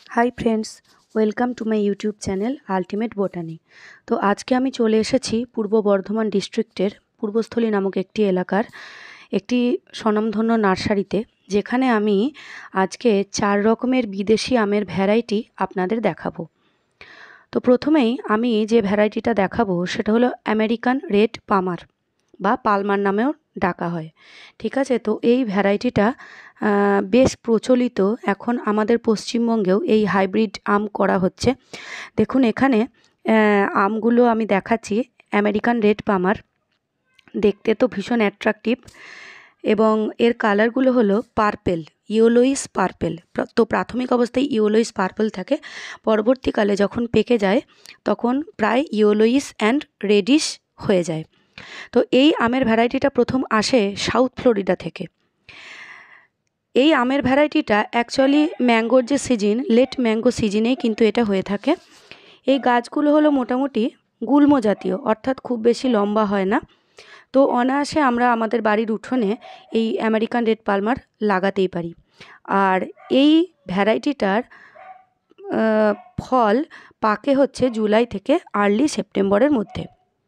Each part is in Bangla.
High friends, welcome to my YouTube channel Ultimate Botany. তো আজকে আমি চলে এসেছি পূর্ব বর্ধমান ডিস্ট্রিক্টের পূর্বস্থলী নামক একটি এলাকার একটি স্বনামধন্য নার্সারিতে, যেখানে আমি আজকে 4 রকমের বিদেশি আমের ভ্যারাইটি আপনাদের দেখাবো। তো প্রথমেই আমি যে ভ্যারাইটিটা দেখাবো সেটা হলো আমেরিকান রেড পামার বা পালমার নামেও ডাকা হয়। ঠিক আছে, তো এই ভ্যারাইটিটা বেশ প্রচলিত। এখন আমাদের পশ্চিমবঙ্গেও এই হাইব্রিড আম করা হচ্ছে। দেখুন এখানে আমগুলো আমি দেখাচ্ছি। আমেরিকান রেড পামার দেখতে তো ভীষণ অ্যাট্রাকটিভ এবং এর কালারগুলো হলো পার্পেল, ইয়েলোইস পার্পেল। তো প্রাথমিক অবস্থায় ইয়েলোইস পার্পেল থাকে, পরবর্তীকালে যখন পেকে যায় তখন প্রায় ইয়েলোইস অ্যান্ড রেডিশ হয়ে যায়। তো এই আমের ভ্যারাইটিটা প্রথম আসে সাউথ ফ্লোরিডা থেকে। এই আমের ভ্যারাইটিটা অ্যাকচুয়ালি ম্যাঙ্গোর যে সিজন, লেট ম্যাঙ্গো সিজনেই কিন্তু এটা হয়ে থাকে। এই গাছগুলো হলো মোটামুটি গুল্ম জাতীয়, অর্থাৎ খুব বেশি লম্বা হয় না। তো অনায়াসে আমরা আমাদের বাড়ির উঠোনে এই আমেরিকান রেড পালমার লাগাতেই পারি। আর এই ভ্যারাইটিটার ফল পাকে হচ্ছে জুলাই থেকে আর্লি সেপ্টেম্বরের মধ্যে।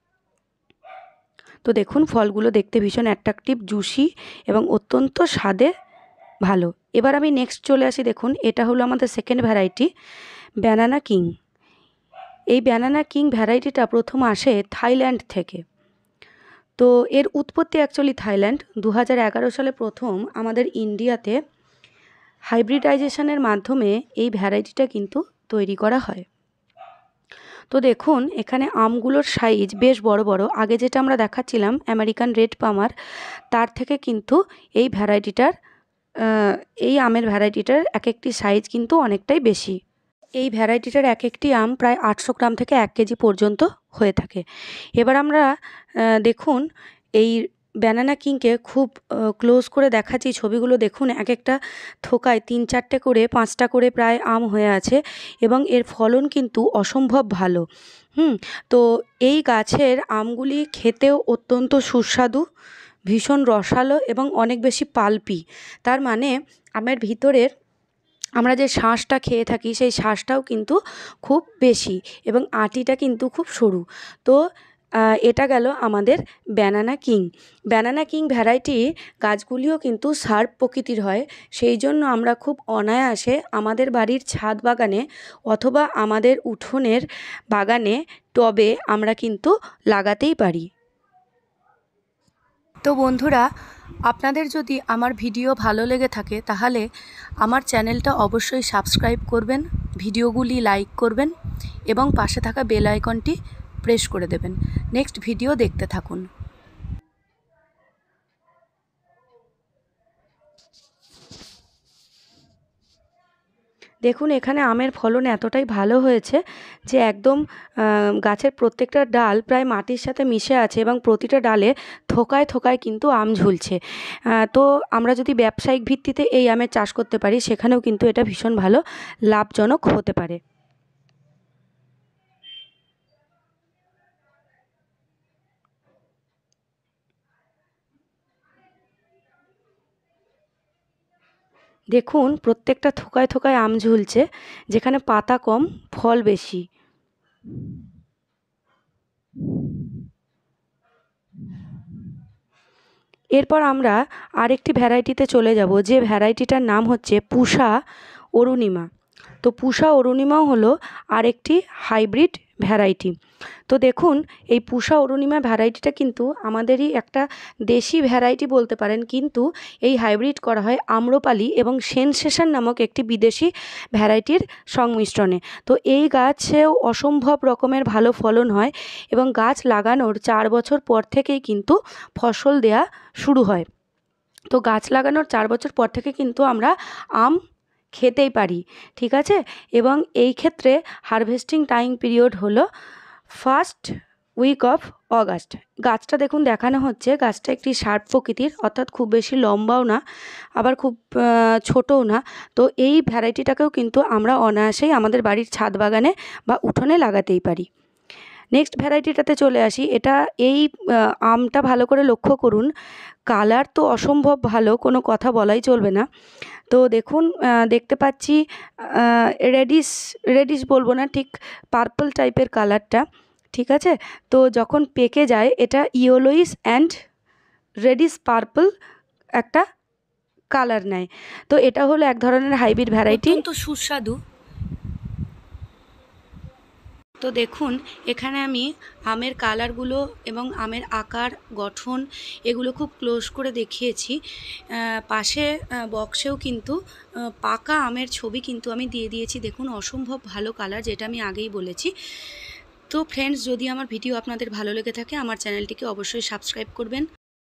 তো দেখুন ফলগুলো দেখতে ভীষণ অ্যাট্রাকটিভ, জুসি এবং অত্যন্ত স্বাদে ভালো। এবার আমি নেক্সট চলে আসি। দেখুন এটা হলো আমাদের সেকেন্ড ভ্যারাইটি, ব্যানানা কিং। এই ব্যানানা কিং ভ্যারাইটিটা প্রথম আসে থাইল্যান্ড থেকে। তো এর উৎপত্তি অ্যাকচুয়ালি থাইল্যান্ড। 2011 সালে প্রথম আমাদের ইন্ডিয়াতে হাইব্রিডাইজেশনের মাধ্যমে এই ভ্যারাইটিটা কিন্তু তৈরি করা হয়। তো দেখুন এখানে আমগুলোর সাইজ বেশ বড় বড়। আগে যেটা আমরা দেখাচ্ছিলাম আমেরিকান রেড পামার, তার থেকে কিন্তু এই ভ্যারাইটিটার এই আমের ভ্যারাইটিটার এক একটি সাইজ কিন্তু অনেকটাই বেশি। এই ভ্যারাইটিটার এক একটি আম প্রায় 800 গ্রাম থেকে 1 কেজি পর্যন্ত হয়ে থাকে। এবার আমরা দেখুন এই ব্যানানা কিংকে খুব ক্লোজ করে দেখাচ্ছি। ছবিগুলো দেখুন, এক একটা থোকায় 3-4টে করে 5টা করে প্রায় আম হয়ে আছে এবং এর ফলন কিন্তু অসম্ভব ভালো। তো এই গাছের আমগুলি খেতেও অত্যন্ত সুস্বাদু, ভীষণ রসালো এবং অনেক বেশি পাল্পি। তার মানে আমের ভিতরের আমরা যে শাঁসটা খেয়ে থাকি সেই শাঁসটাও কিন্তু খুব বেশি এবং আটিটা কিন্তু খুব সরু। তো এটা গেল আমাদের banana king. Banana king variety গাছগুলিও কিন্তু শার্প প্রকৃতির হয়, সেই জন্য আমরা খুব অনায়াসে আমাদের বাড়ির ছাদ বাগানে অথবা আমাদের উঠোনের বাগানে টবে আমরা কিন্তু লাগাতেই পারি। তো বন্ধুরা, আপনাদের যদি আমার ভিডিও ভালো লেগে থাকে তাহলে আমার চ্যানেলটা অবশ্যই সাবস্ক্রাইব করবেন, ভিডিওগুলি লাইক করবেন এবং পাশে থাকা বেল আইকনটি প্রেস করে দেবেন। নেক্সট ভিডিও দেখতে থাকুন। দেখুন এখানে আমের ফলন এতটাই ভালো হয়েছে যে একদম গাছের প্রত্যেকটা ডাল প্রায় মাটির সাথে মিশে আছে এবং প্রতিটা ডালে থোকায় থোকায় কিন্তু আম ঝুলছে। তো আমরা যদি ব্যবসায়িক ভিত্তিতে এই আমের চাষ করতে পারি সেখানেও কিন্তু এটা ভীষণ ভালো লাভজনক হতে পারে। দেখুন প্রত্যেকটা থোকায় থোকায় আম ঝুলছে, যেখানে পাতা কম ফল বেশি। এরপর আমরা আরেকটি ভ্যারাইটিতে চলে যাব, যে ভ্যারাইটিটার নাম হচ্ছে পুষা অরুণিমা। তো পুষা অরুণিমাও হলো আরেকটি হাইব্রিড ভ্যারাইটি। তো দেখুন এই পুষা অরুণিমা ভ্যারাইটিটা কিন্তু আমাদেরই একটা দেশি ভ্যারাইটি বলতে পারেন, কিন্তু এই হাইব্রিড করা হয় আম্রপালি এবং সেনসেশন নামক একটি বিদেশি ভ্যারাইটির সংমিশ্রণে। তো এই গাছেও অসম্ভব রকমের ভালো ফলন হয় এবং গাছ লাগানোর 4 বছর পর থেকেই কিন্তু ফসল দেয়া শুরু হয়। তো গাছ লাগানোর 4 বছর পর থেকে কিন্তু আমরা আম খেতেই পারি, ঠিক আছে। এবং এই ক্ষেত্রে হারভেস্টিং টাইম পিরিয়ড হলো ফার্স্ট উইক অফ অগাস্ট। গাছটা দেখুন দেখানো হচ্ছে, গাছটা একটি শার্প প্রকৃতির, অর্থাৎ খুব বেশি লম্বাও না আবার খুব ছোটও না। তো এই ভ্যারাইটিটাকেও কিন্তু আমরা অনায়াসেই আমাদের বাড়ির ছাদ বাগানে বা উঠোনে লাগাতেই পারি। নেক্সট ভ্যারাইটিটাতে চলে আসি। এটা এই আমটা ভালো করে লক্ষ্য করুন, কালার তো অসম্ভব ভালো, কোনো কথা বলাই চলবে না। তো দেখুন, দেখতে পাচ্ছি রেডিশ রেডিশ বলবো না, ঠিক পার্পল টাইপের কালারটা, ঠিক আছে। তো যখন পেকে যায় এটা ইয়েলোইশ অ্যান্ড রেডিশ পার্পল একটা কালার নেয়। তো এটা হলো এক ধরনের হাইব্রিড ভ্যারাইটি, অত্যন্ত সুস্বাদু। তো দেখুন এখানে আমি আমের কালারগুলো এবং আমের আকার গঠন এগুলো খুব ক্লোজ করে দেখিয়েছি। পাশে বক্সেও কিন্তু পাকা আমের ছবি কিন্তু আমি দিয়ে দিয়েছি। দেখুন অসম্ভব ভালো কালার, যেটা আমি আগেই বলেছি। তো ফ্রেন্ডস, যদি আমার ভিডিও আপনাদের ভালো লেগে থাকে আমার চ্যানেলটিকে অবশ্যই সাবস্ক্রাইব করবেন।